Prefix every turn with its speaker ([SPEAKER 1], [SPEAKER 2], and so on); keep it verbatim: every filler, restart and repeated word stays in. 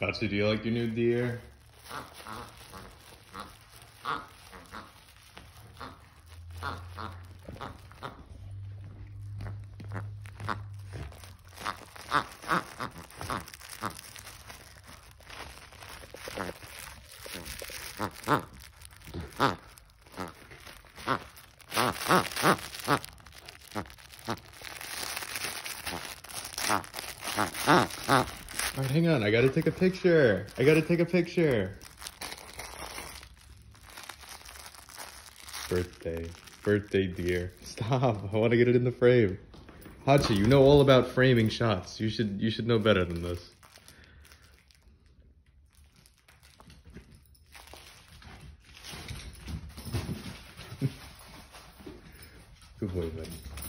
[SPEAKER 1] Hachi, do you like your new deer? Alright, hang on, I gotta take a picture. I gotta take a picture. Birthday. Birthday deer. Stop, I wanna get it in the frame. Hachi, you know all about framing shots. You should you should know better than this. Good boy, man.